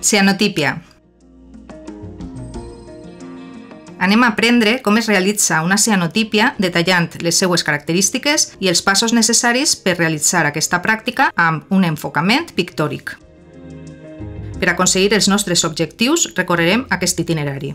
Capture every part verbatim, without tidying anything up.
Cianotípia. Anem a aprendre com es realitza una cianotípia detallant les seues característiques i els passos necessaris per realitzar aquesta pràctica amb un enfocament pictòric. Per aconseguir els nostres objectius recorrerem aquest itinerari.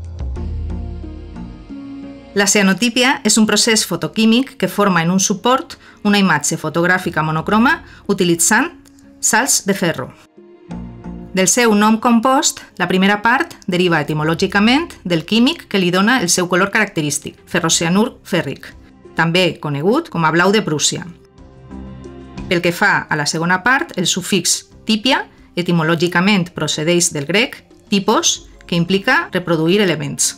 La cianotípia és un procés fotoquímic que forma en un suport una imatge fotogràfica monocroma utilitzant sals de ferro. Del seu nom compost, la primera part deriva etimològicament del químic que li dona el seu color característic, ferrocianur fèrric, també conegut com a blau de Prússia. Pel que fa a la segona part, el sufix típia etimològicament procedeix del grec typos, que implica reproduir elements.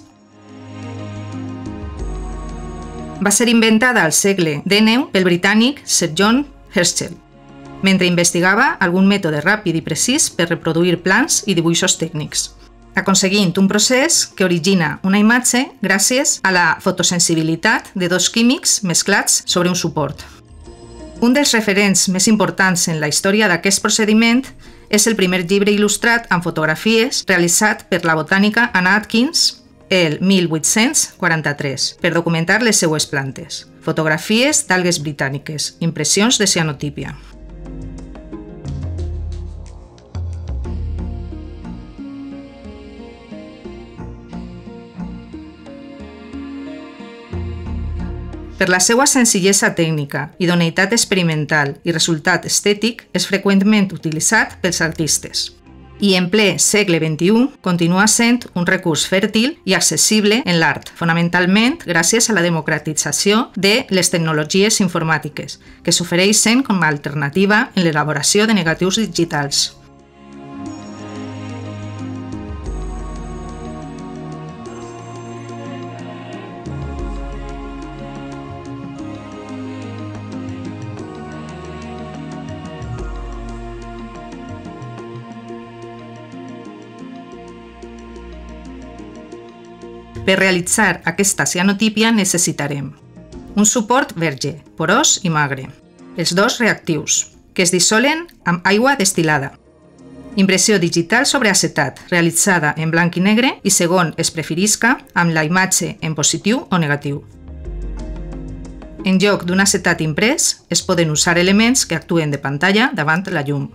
Va ser inventada al segle dènou pel britànic Sir John Herschel, mentre investigava algun mètode ràpid i precís per reproduir plans i dibuixos tècnics, aconseguint un procés que origina una imatge gràcies a la fotosensibilitat de dos químics mesclats sobre un suport. Un dels referents més importants en la història d'aquest procediment és el primer llibre il·lustrat amb fotografies realitzat per la botànica Anna Atkins el mil vuit-cents quaranta-tres per documentar les seues plantes. Fotografies d'algues britàniques, impressions de cianotípia. Per la seva senzillesa tècnica, idoneïtat experimental i resultat estètic, és freqüentment utilitzat pels artistes. I en ple segle vint-i-u continua sent un recurs fèrtil i accessible en l'art, fonamentalment gràcies a la democratització de les tecnologies informàtiques, que s'ofereixen com a alternativa en l'elaboració de negatius digitals. Per realitzar aquesta cianotípia necessitarem un suport verge, porós i magre, els dos reactius, que es dissolen amb aigua destil·lada, impressió digital sobre acetat, realitzada en blanc i negre i, segon es preferisca, amb la imatge en positiu o negatiu. En lloc d'un acetat imprès, es poden usar elements que actuen de pantalla davant la llum.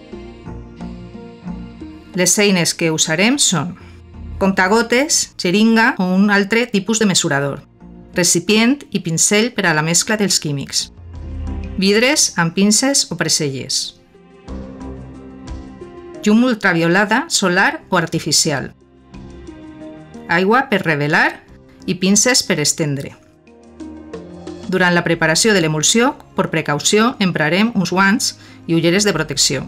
Les eines que usarem són comptagotes, xeringa o un altre tipus de mesurador, recipient i pincell per a la mescla dels químics, vidres amb pinces o preselles, llum ultraviolada solar o artificial, aigua per revelar i pinces per estendre. Durant la preparació de l'emulsió, per precaució, emprarem uns guants i ulleres de protecció.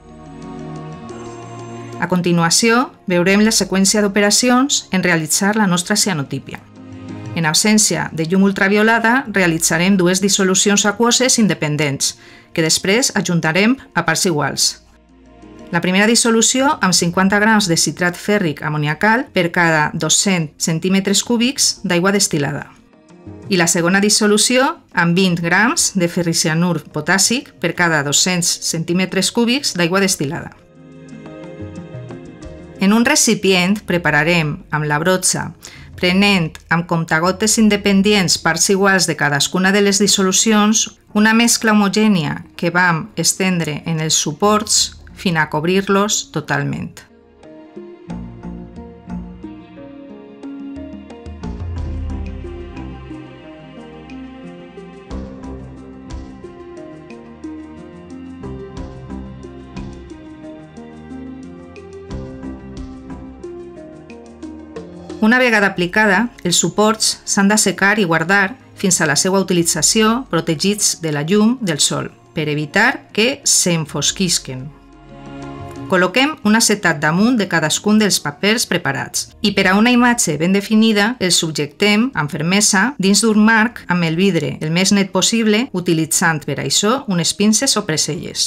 A continuació, veurem la seqüència d'operacions en realitzar la nostra cianotípia. En absència de llum ultraviolada, realitzarem dues dissolucions aquoses independents, que després ajuntarem a parts iguals. La primera dissolució amb cinquanta grams de citrat fèrric amoniacal per cada dos-cents centímetres cúbics d'aigua destil·lada. I la segona dissolució amb vint grams de ferricianur potàssic per cada dos-cents centímetres cúbics d'aigua destil·lada. En un recipient prepararem amb la brotxa, prenent amb comptagotes independents parts iguals de cadascuna de les dissolucions, una mescla homogènia que vam estendre en els suports fins a cobrir-los totalment. Una vegada aplicada, els suports s'han d'assecar i guardar fins a la seva utilització protegits de la llum del sol, per evitar que s'enfosquisquen. Col·loquem un acetat damunt de cadascun dels papers preparats i per a una imatge ben definida els subjectem amb fermesa dins d'un marc amb el vidre el més net possible, utilitzant per a això unes pinces o preselles.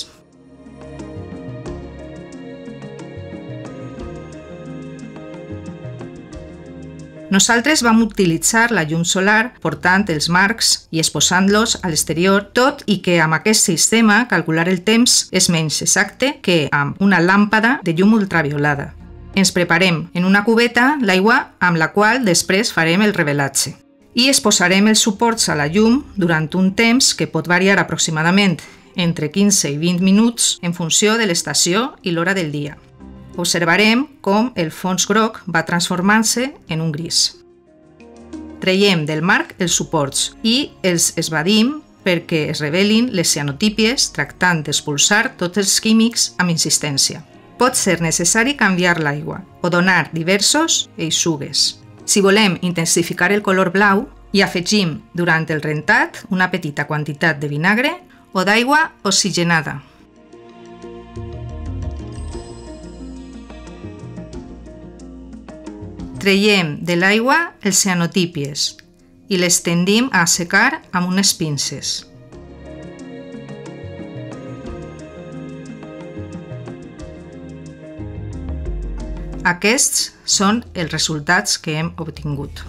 Nosaltres vam utilitzar la llum solar portant els marcs i exposant-los a l'exterior, tot i que amb aquest sistema calcular el temps és menys exacte que amb una làmpada de llum ultraviolada. Ens preparem en una cubeta l'aigua amb la qual després farem el revelatge. I exposarem els suports a la llum durant un temps que pot variar aproximadament entre quinze i vint minuts en funció de l'estació i l'hora del dia. Observarem com el fons groc va transformant-se en un gris. Traiem del marc els suports i els esvadim perquè es revelin les cianotípies tractant d'expulsar tots els químics amb insistència. Pot ser necessari canviar l'aigua o donar diversos eixugues. Si volem intensificar el color blau, hi afegim durant el rentat una petita quantitat de vinagre o d'aigua oxigenada. Traiem de l'aigua els cianotípies i les tendim a assecar amb unes pinces. Aquests són els resultats que hem obtingut.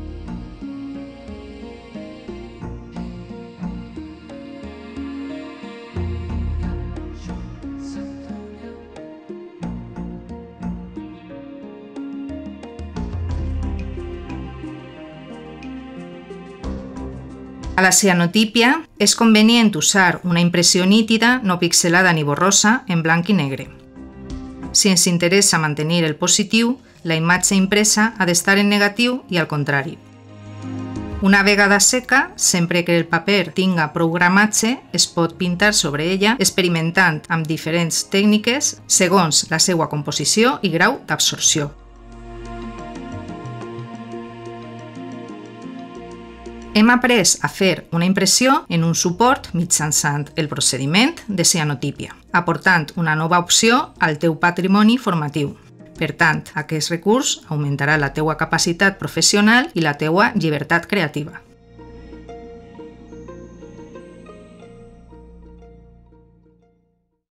A la cianotípia és convenient usar una impressió nítida, no pixelada ni borrosa, en blanc i negre. Si ens interessa mantenir el positiu, la imatge impresa ha d'estar en negatiu i al contrari. Una vegada seca, sempre que el paper tinga prou gramatge, es pot pintar sobre ella experimentant amb diferents tècniques segons la seva composició i grau d'absorció. Hem après a fer una impressió en un suport mitjançant el procediment de cianotípia, aportant una nova opció al teu patrimoni formatiu. Per tant, aquest recurs augmentarà la teua capacitat professional i la teua llibertat creativa.